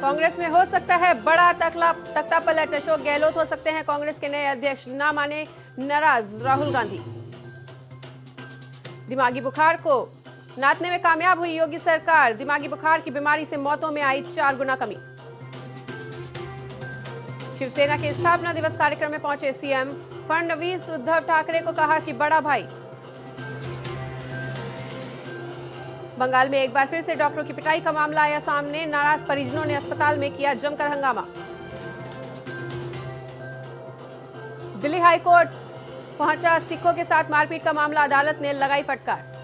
कांग्रेस में हो सकता है बड़ा तख्ता पलट, अशोक गहलोत हो सकते हैं कांग्रेस के नए अध्यक्ष, ना माने नाराज राहुल गांधी। दिमागी बुखार को नाथने में कामयाब हुई योगी सरकार, दिमागी बुखार की बीमारी से मौतों में आई 4 गुना कमी। शिवसेना के स्थापना दिवस कार्यक्रम में पहुंचे सीएम फडणवीस, उद्धव ठाकरे को कहा कि बड़ा भाई। बंगाल में एक बार फिर से डॉक्टरों की पिटाई का मामला आया सामने, नाराज परिजनों ने अस्पताल में किया जमकर हंगामा। दिल्ली हाईकोर्ट पहुंचा सिखों के साथ मारपीट का मामला, अदालत ने लगाई फटकार।